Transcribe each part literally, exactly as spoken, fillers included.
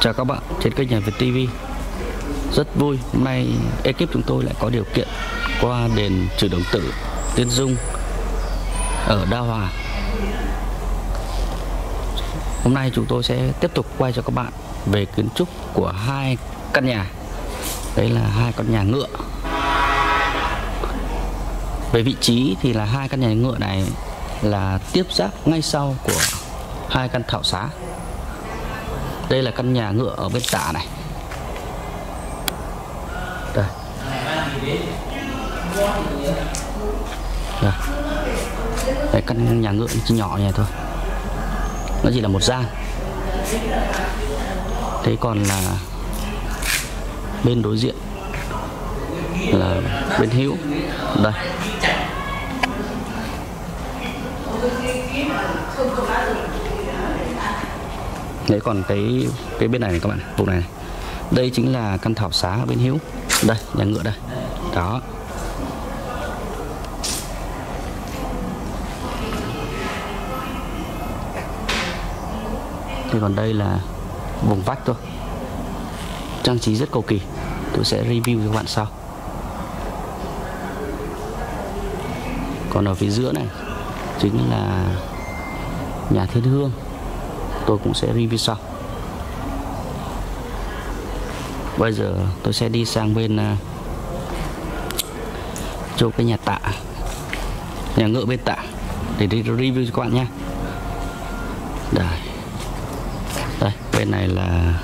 Chào các bạn trên kênh Nhà Việt ti vi. Rất vui hôm nay ekip chúng tôi lại có điều kiện qua đền Trừ Đồng Tử Tiên Dung ở Đa Hòa. Hôm nay chúng tôi sẽ tiếp tục quay cho các bạn về kiến trúc của hai căn nhà. Đây là hai căn nhà ngựa. Về vị trí thì là hai căn nhà ngựa này là tiếp giáp ngay sau của hai căn thảo xá. Đây là căn nhà ngựa ở bên tả này. Đây. Đây. Đây, căn nhà ngựa chỉ nhỏ như này thôi. Nó chỉ là một gian. Thế còn là bên đối diện là bên hữu. Đây. Đấy, còn cái cái bên này, này các bạn, vùng này, này đây chính là căn thảo xá ở bên hữu. Đây, nhà ngựa đây. Đó. Thì còn đây là vùng vách thôi. Trang trí rất cầu kỳ. Tôi sẽ review cho các bạn sau. Còn ở phía giữa này chính là nhà Thiên Hương. Tôi cũng sẽ review sau. Bây giờ tôi sẽ đi sang bên uh, chỗ cái nhà tạ, nhà ngựa bên tạ để đi review cho các bạn nhé. Đây. Đây, bên này là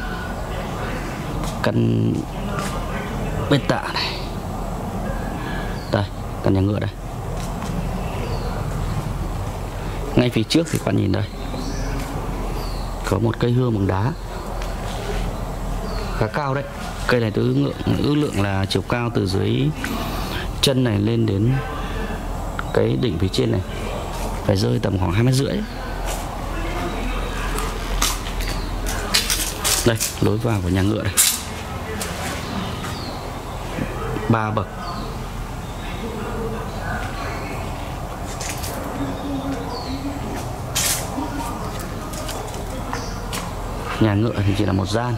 căn bên tạ này. Đây, căn nhà ngựa đây. Ngay phía trước thì các bạn nhìn đây, có một cây hương bằng đá khá cao đấy. Cây này tôi ước lượng, ước lượng là chiều cao từ dưới chân này lên đến cái đỉnh phía trên này phải rơi tầm khoảng hai mét rưỡi. Đây, lối vào của nhà ngựa đây, ba bậc. Nhà ngựa thì chỉ là một gian,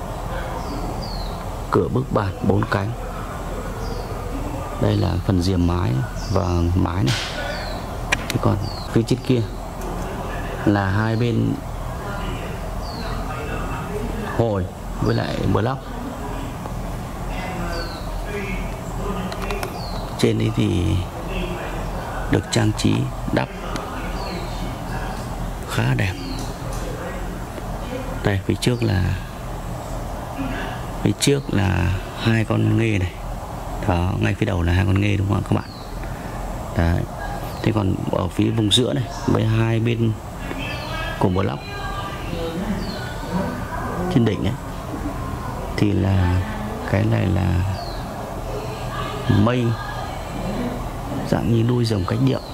cửa bước bàn bốn cánh. Đây là phần rìa mái và mái này. Thế còn phía trên kia là hai bên hồi với lại block. Trên đấy thì được trang trí đắp khá đẹp. Đây, phía trước là phía trước là hai con nghê này. Đó, ngay phía đầu là hai con nghê, đúng không các bạn? Đấy. Thế còn ở phía vùng giữa này, với hai bên của block trên đỉnh ấy, thì là cái này là mây dạng như đuôi rồng cách điệu.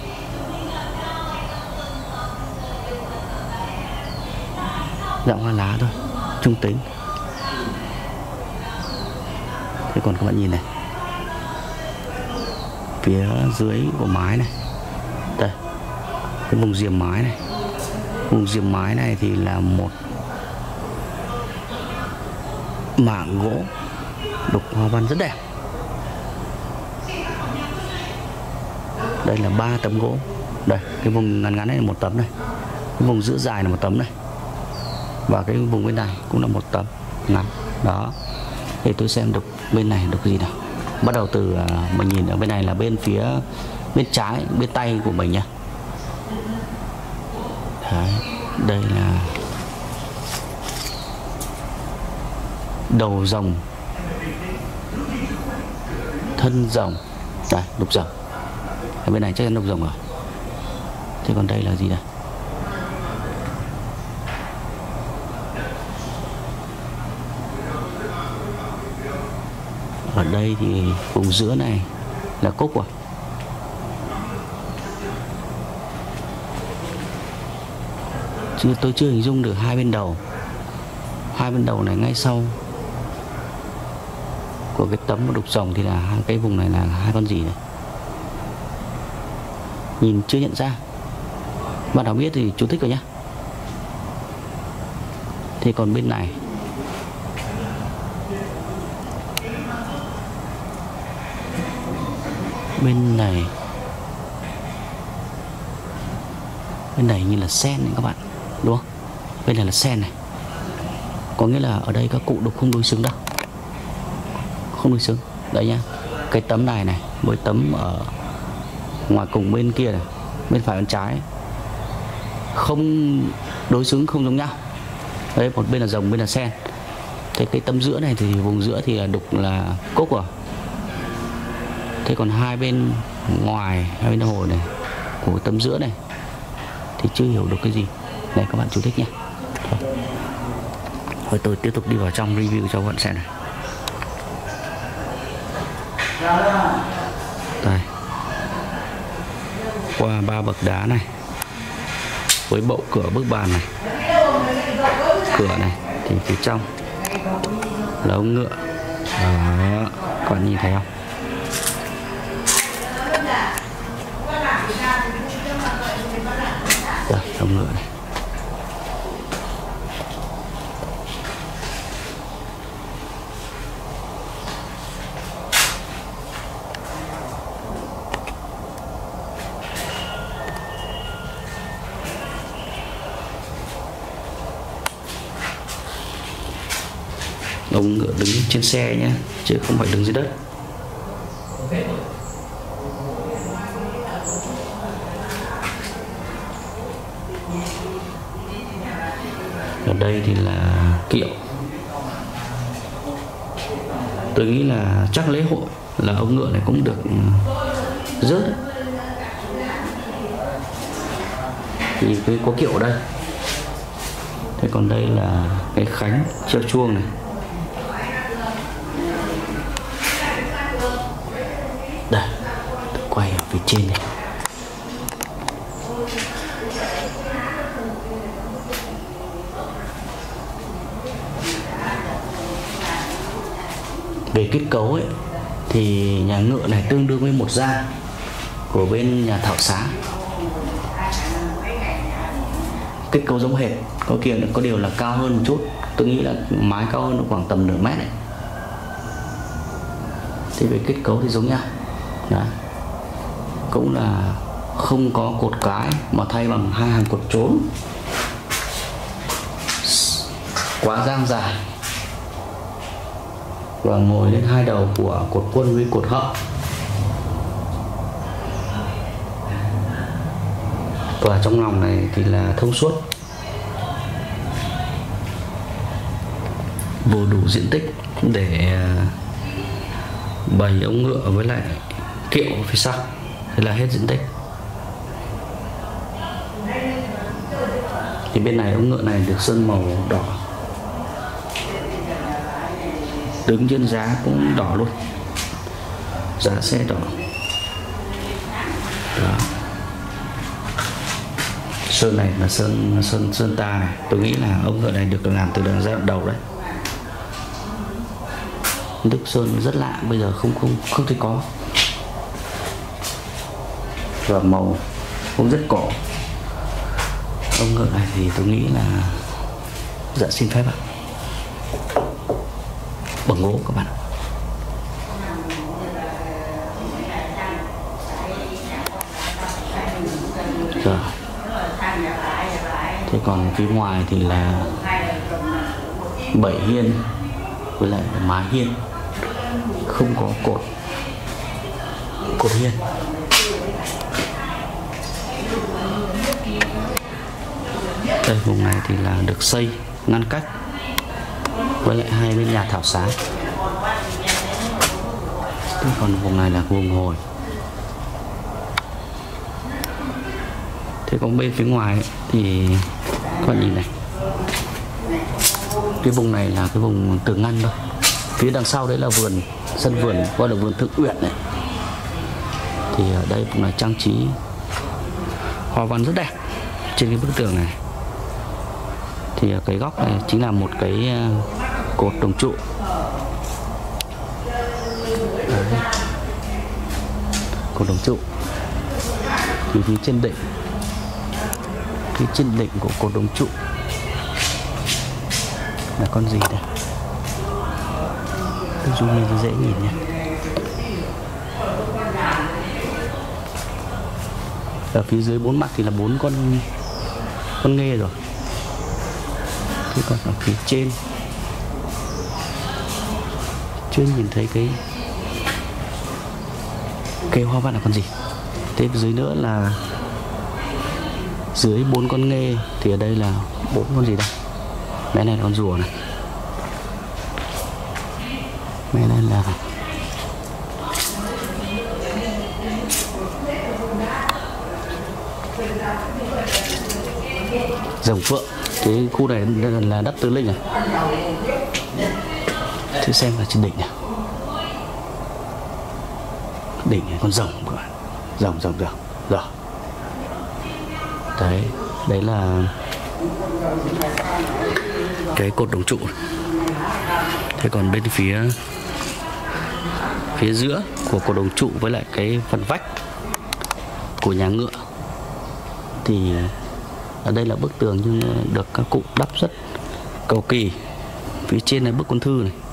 Dạng hoa lá thôi, trung tính. Thế còn các bạn nhìn này, phía dưới của mái này, đây, cái vùng rìa mái này, vùng rìa mái này thì là một mảng gỗ đục hoa văn rất đẹp. Đây là ba tấm gỗ. Đây, cái vùng ngắn ngắn này là một tấm này, cái vùng giữa dài là một tấm này, và cái vùng bên này cũng là một tấm ngắn. Đó, để tôi xem được bên này được gì nào. Bắt đầu từ uh, mình nhìn ở bên này là bên phía bên trái, bên tay của mình nha. Đấy, đây là đầu rồng, thân rồng. Đây, đục rồng. Ở bên này chắc chắn đục rồng rồi. Thế còn đây là gì đây? Ở đây thì vùng giữa này là cúc rồi. Chứ tôi chưa hình dung được hai bên đầu. Hai bên đầu này ngay sau của cái tấm đục rồng thì là hai cái vùng này là hai con gì này. Nhìn chưa nhận ra. Bạn nào biết thì chú thích rồi nhé. Thế còn bên này Bên này bên này như là sen này các bạn, đúng không? Bên này là sen này, có nghĩa là ở đây các cụ đục không đối xứng đâu, không đối xứng. Đấy nhá, cái tấm này này với tấm ở ngoài cùng bên kia này, bên phải bên trái không đối xứng, không giống nhau. Đấy, một bên là rồng, bên là sen. Thế cái tấm giữa này thì vùng giữa thì là đục là cúc rồi. Thế còn hai bên ngoài, hai bên hồ này của tấm giữa này thì chưa hiểu được cái gì. Này các bạn chú thích nhé. Thôi tôi tiếp tục đi vào trong review cho các bạn xem này. Đây, qua ba bậc đá này với bậu cửa bức bàn này, cửa này thì phía trong là ống ngựa. Đó, còn nhìn thấy không? Đây, ống ngựa này. Ông ngựa đứng trên xe nhé, chứ không phải đứng dưới đất. Ở đây thì là kiệu. Tôi nghĩ là chắc lễ hội là ông ngựa này cũng được rớt. Thì cái có kiệu ở đây. Thế còn đây là cái khánh treo chuông này. Đây, tôi quay ở phía trên này. Về kết cấu ấy thì nhà ngựa này tương đương với một gia của bên nhà thảo xá. Kết cấu giống hệt, có kia có điều là cao hơn một chút. Tôi nghĩ là mái cao hơn khoảng tầm nửa mét này. Thế về kết cấu thì giống nhau. Đấy. Cũng là không có cột cái mà thay bằng hai hàng cột trốn, quá dang dài, và ngồi lên hai đầu của cột quân với cột hậu. Và trong lòng này thì là thông suốt, vô đủ diện tích để bày ống ngựa với lại kiệu phía sau. Thế là hết diện tích. Thì bên này ống ngựa này được sơn màu đỏ, đứng trên giá cũng đỏ luôn, giá xe đỏ. Đó. Sơn này là sơn sơn sơn ta này. Tôi nghĩ là ống ngựa này được làm từ giai đoạn đầu đấy. Đức sơn rất lạ, bây giờ không không không thấy có. Và màu cũng rất cổ. Ống ngựa này thì tôi nghĩ là dạ xin phép ạ, bằng gỗ các bạn ạ. Rồi. Thế còn phía ngoài thì là bảy hiên với lại mái hiên, không có cột cột hiên. Đây, vùng này thì là được xây ngăn cách với lại hai bên nhà thảo xá. Thế còn vùng này là vùng hồi. Thế còn bên phía ngoài ấy, thì các bạn nhìn này, cái vùng này là cái vùng tường ngăn thôi. Phía đằng sau đấy là vườn, sân vườn gọi là vườn Thượng Uyển này. Thì ở đây cũng là trang trí hoa văn rất đẹp trên cái bức tường này. Thì cái góc này chính là một cái cột đồng trụ. Đấy. Cột đồng trụ. Thì phía trên đỉnh, phía trên đỉnh của cột đồng trụ là con gì đây? Tôi zoom lên dễ nhìn nhé. Ở phía dưới bốn mặt thì là bốn con con nghê rồi. Thế còn ở phía trên chưa nhìn thấy cái cây hoa văn là con gì. Thế dưới nữa là dưới bốn con nghê thì ở đây là bốn con gì đây? Cái này là con rùa này. Cái này là rồng phượng. Cái khu này là đất Tứ Linh này. Thử xem là trên đỉnh này. Đỉnh này con rồng các bạn. Rồng rồng rồng. Rồi. Đấy, đấy là cái cột đồng trụ. Thế còn bên phía phía giữa của cột đồng trụ với lại cái phần vách của nhà ngựa thì ở đây là bức tường nhưng được các cụ đắp rất cầu kỳ. Phía trên là bức con thư này,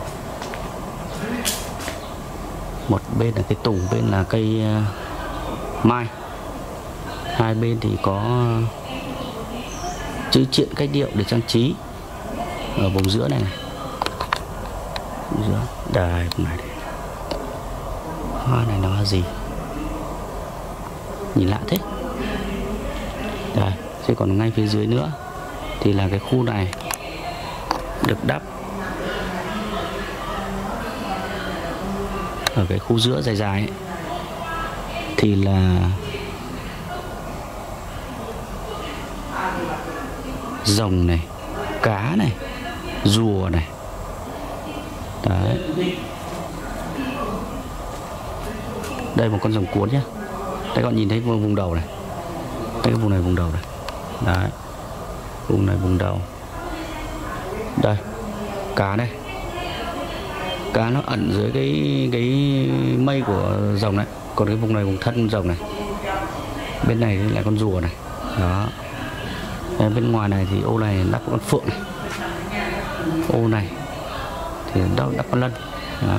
một bên là cây tùng, bên là cây mai, hai bên thì có chữ triện cách điệu để trang trí. Ở vùng giữa này, này. Vùng giữa đài vùng này, này hoa này là hoa gì nhìn lạ thế. Đây, thế còn ngay phía dưới nữa thì là cái khu này được đắp ở cái khu giữa dài dài ấy, thì là rồng này, cá này, rùa này. Đấy. Đây một con rồng cuốn nhé. Đây các bạn nhìn thấy vùng đầu này. Đây cái vùng này vùng đầu này. Đấy. Vùng này vùng đầu. Đây. Cá đây. Cá nó ẩn dưới cái cái mây của rồng này. Còn cái vùng này vùng thân rồng này. Bên này lại con rùa này. Đó. Đây, bên ngoài này thì ô này đắp con phượng này. Ô này thì đắp, đắp con lân. Đó.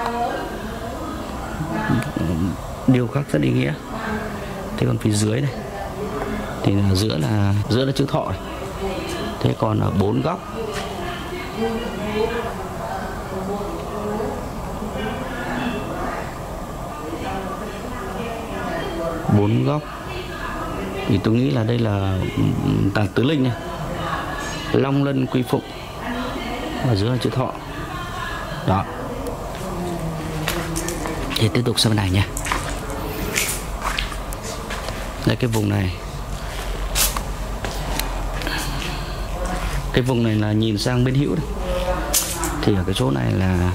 Điều khác rất ý nghĩa. Thế còn phía dưới này thì là giữa là giữa là chữ thọ này. Thế còn ở bốn góc bốn góc thì tôi nghĩ là đây là tàng Tứ Linh này, long lân quy phụng, ở giữa là chữ thọ. Đó. Thì tiếp tục sang bên này nha. Đây cái vùng này, cái vùng này là nhìn sang bên hữu đây. Thì ở cái chỗ này là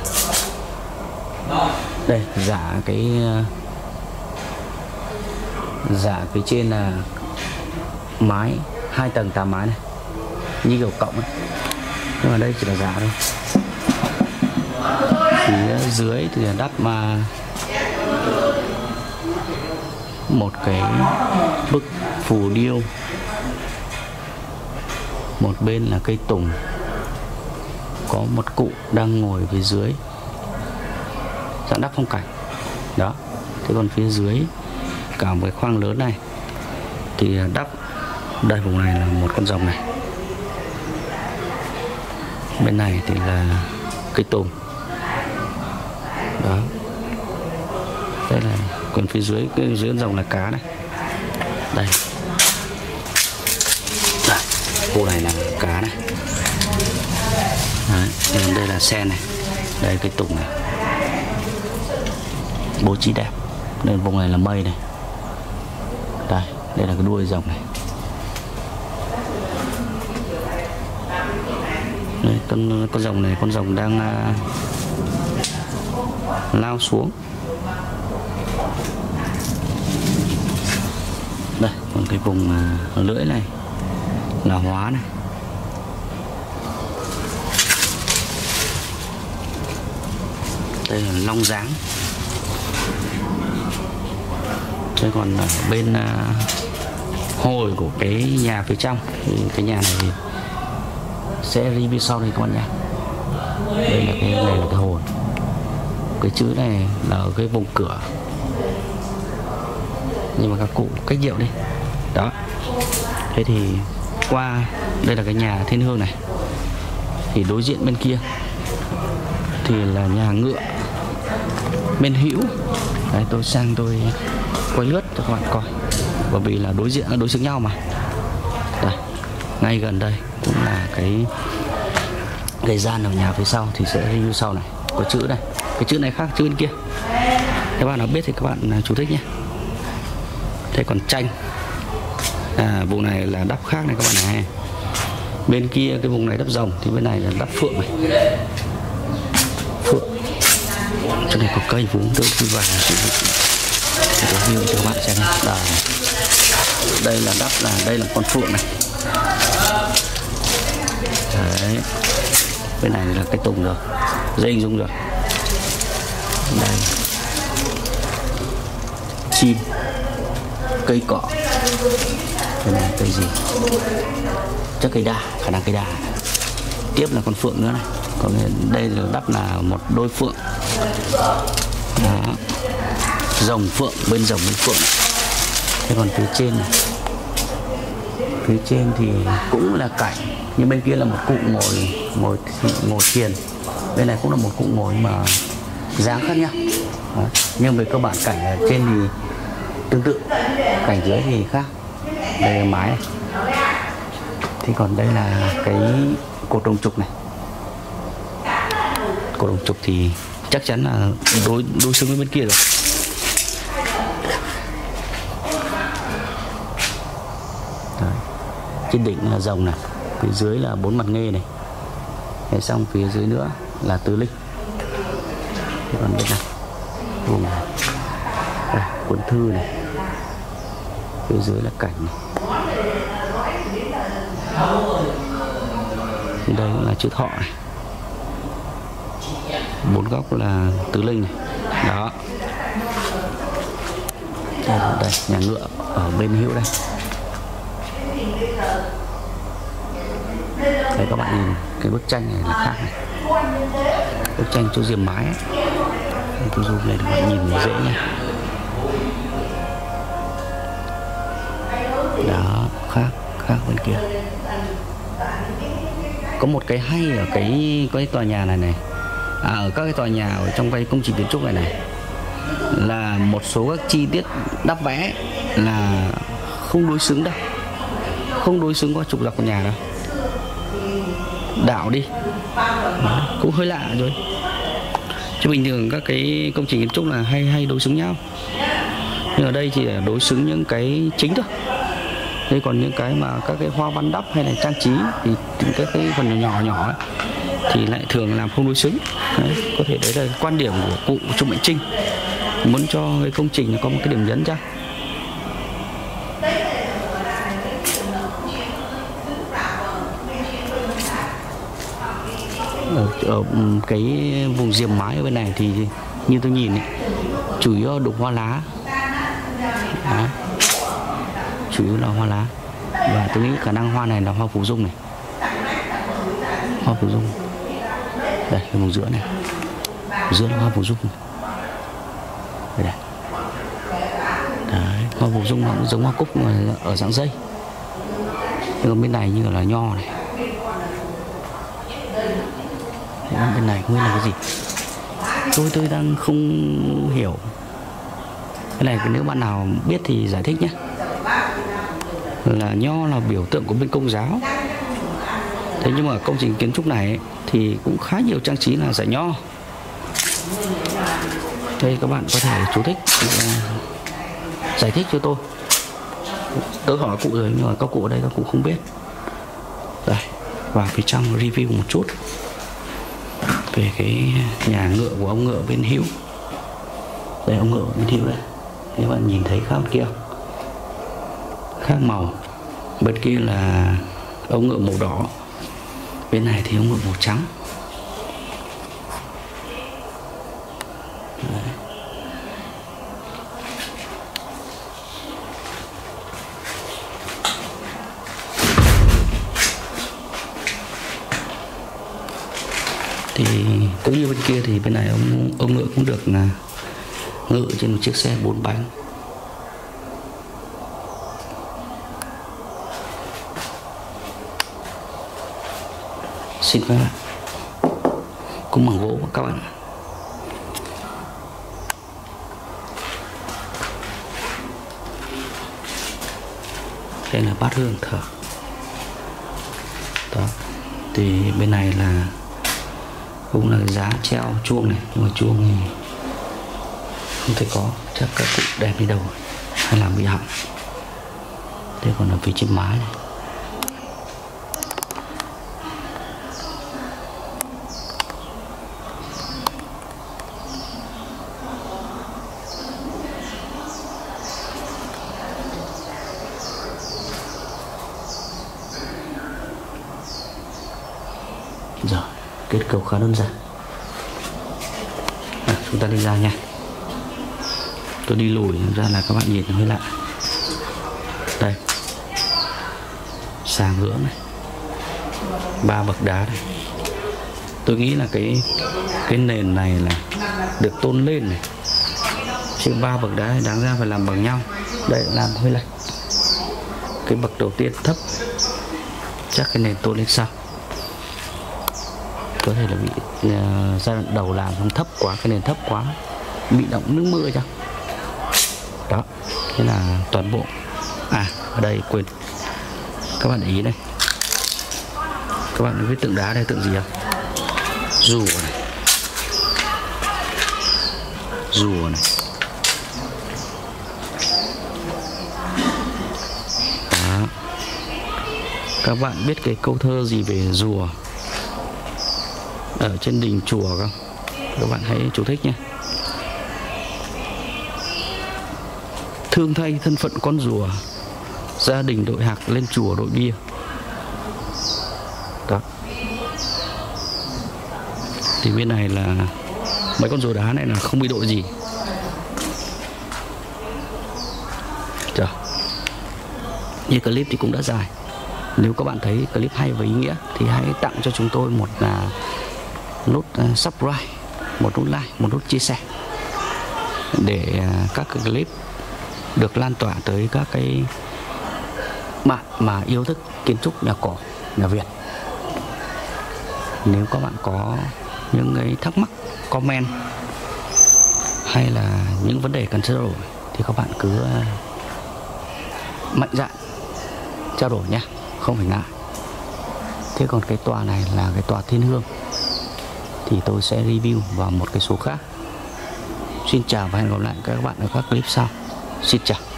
đây giả cái giả phía trên là mái hai tầng tám mái này như kiểu cộng ấy. Nhưng mà đây chỉ là giả thôi. Phía dưới thì là đắp mà một cái bức phù điêu, một bên là cây tùng, có một cụ đang ngồi phía dưới dạng đắp phong cảnh. Đó. Thế còn phía dưới cả một cái khoang lớn này thì đắp, đây vùng này là một con rồng này, bên này thì là cây tùng. Đó. Đây là còn phía dưới, cái dưới con rồng là cá này. Đây. Đây, khu này là cá này. Đấy, đây là sen này. Đây cây tùng này. Bố trí đẹp. Đây vùng này là mây này. Đây, đây là cái đuôi rồng này. Đây, con con rồng này, con rồng đang uh, lao xuống. Đây, còn cái vùng uh, lưỡi này là hóa này. Đây là long dáng. Thế còn ở bên uh, hồi của cái nhà phía trong thì cái nhà này thì sẽ review sau đây các bạn nhé. Đây là cái này là cái hồi. Cái chữ này là ở cái vùng cửa. nhưng mà các cụ cách điệu đi. Đó. Thế thì qua đây là cái nhà Thiên Hương này, thì đối diện bên kia thì là nhà ngựa bên hữu. Đấy, tôi sang tôi quay lướt cho các bạn coi, bởi vì là đối diện đối xứng nhau mà. Đây, ngay gần đây cũng là cái cái gian ở nhà phía sau thì sẽ review sau này, có chữ này, cái chữ này khác chữ bên kia. Các bạn nào biết thì các bạn chú thích nhé. Thế còn tranh, à, vùng này là đắp khác này các bạn này. Bên kia cái vùng này đắp rồng, thì bên này là đắp phượng này. Phượng. Chỗ này có cây vốn tôi đi vào để review cho các bạn xem. Đây, đây là đắp là đây là con phượng này. Đấy. Bên này là cái tùng rồi, dây hình dung rồi. Đây, chim, cây cỏ. Đây này cây gì? Chắc cây đa, khả năng cây đa. Tiếp là con phượng nữa này. Còn đây là đắp là một đôi phượng. Đó. Rồng phượng, bên rồng bên phượng. Thế còn phía trên này, phía trên thì cũng là cảnh, nhưng bên kia là một cụ ngồi ngồi ngồi thiền. Bên này cũng là một cụ ngồi mà dáng khác nhau. Đó. Nhưng về cơ bản cảnh ở trên thì tương tự, cảnh dưới thì khác. Đây là mái này. Thì còn đây là cái cột đồng trục này. Cột đồng trục thì chắc chắn là đối đối xứng với bên kia rồi. Đấy. Trên đỉnh là rồng này, phía dưới là bốn mặt nghê này. Thế xong phía dưới nữa là tứ linh. Thế còn bên này vùng này, đây, cuốn thư này, phía dưới là cảnh này. Đây cũng là chữ thọ này, bốn góc là tứ linh này. Đó. Đây, nhà ngựa ở bên hữu đây. Đây các bạn nhìn cái bức tranh này là khác này. Bức tranh chỗ diềm mái ấy. Tôi zoom lên các bạn nhìn dễ nha. Đó, khác khác bên kia. Có một cái hay ở cái cái tòa nhà này này, à, ở các cái tòa nhà ở trong cái công trình kiến trúc này này, là một số các chi tiết đắp vẽ là không đối xứng đâu, không đối xứng qua trục dọc của nhà đâu, đảo đi. Đó, cũng hơi lạ rồi. Chứ bình thường các cái công trình kiến trúc là hay hay đối xứng nhau, nhưng ở đây chỉ là đối xứng những cái chính thôi. Thế còn những cái mà các cái hoa văn đắp hay là trang trí thì các cái phần nhỏ nhỏ ấy, thì lại thường làm không đối xứng. Đấy, có thể đấy là quan điểm của cụ Trung Mạnh Trinh, muốn cho cái công trình nó có một cái điểm nhấn ra. Ở, ở cái vùng diềm mái ở bên này thì như tôi nhìn ấy, chủ yếu đục hoa lá. Đó. Chủ yếu là hoa lá, và tôi nghĩ khả năng hoa này là hoa phù dung này, hoa phù dung. Đây cái vùng giữa này, giữa là hoa phù dung. Đây, đây. Đấy, hoa phù dung nó cũng giống hoa cúc mà ở dạng dây, nhưng còn bên này như là nho này. Đấy, bên này không biết là cái gì, tôi tôi đang không hiểu. Cái này nếu bạn nào biết thì giải thích nhé. Là nho là biểu tượng của bên Công giáo. Thế nhưng mà công trình kiến trúc này ấy, thì cũng khá nhiều trang trí là giải nho. Đây các bạn có thể chú thích giải thích cho tôi. Tớ hỏi cụ rồi nhưng mà các cụ ở đây các cụ không biết. Đây, vào phía trong review một chút về cái nhà ngựa của ông ngựa bên hữu. Đây ông ngựa bên hữu đây, các bạn nhìn thấy khác kia không? Khác màu. Bên kia là ông ngựa màu đỏ, bên này thì ông ngựa màu trắng. Đấy. Thì cũng như bên kia thì bên này ông ông ngựa cũng được là ngự trên một chiếc xe bốn bánh. xin phép lại cũng bằng gỗ các bạn. Đây là bát hương thờ. Đó. Thì bên này là cũng là giá treo chuông này, nhưng mà chuông này không thể có, chắc các cụ đem đi đâu hay làm bị hỏng. Đây còn là phía trên mái này. Rồi, kết cấu khá đơn giản. À, chúng ta đi ra nha. Tôi đi lùi ra là các bạn nhìn hơi lạ. Đây, sàng ngưỡng này, ba bậc đá này. Tôi nghĩ là cái cái nền này là được tôn lên này, chứ ba bậc đá này đáng ra phải làm bằng nhau. Đây làm hơi lệch. Cái bậc đầu tiên thấp, chắc cái nền tôn lên sau. Có thể là bị uh, giai đoạn đầu làm không thấp quá, cái nền thấp quá, bị động nước mưa chăng. Đó, thế là toàn bộ. À, ở đây quên, các bạn để ý đây, các bạn biết tượng đá đây tượng gì không? Rùa này, rùa này. Đó. Các bạn biết cái câu thơ gì về rùa ở trên đình chùa không? Các bạn hãy chú thích nhé. Thương thay thân phận con rùa, gia đình đội hạc lên chùa đội bia. Đó. Thì bên này là mấy con rùa đá này là không bị đội gì. Chờ. Như clip thì cũng đã dài. Nếu các bạn thấy clip hay và ý nghĩa thì hãy tặng cho chúng tôi một là nút uh, subscribe, một nút like, một nút chia sẻ, để uh, các cái clip được lan tỏa tới các cái bạn mà yêu thích kiến trúc nhà cổ, nhà Việt. Nếu các bạn có những cái thắc mắc, comment hay là những vấn đề cần trao đổi thì các bạn cứ uh, mạnh dạn trao đổi nhé, không phải ngại. Thế còn cái tòa này là cái tòa Thiên Hương thì tôi sẽ review vào một cái số khác. Xin chào và hẹn gặp lại các bạn ở các clip sau. Xin chào.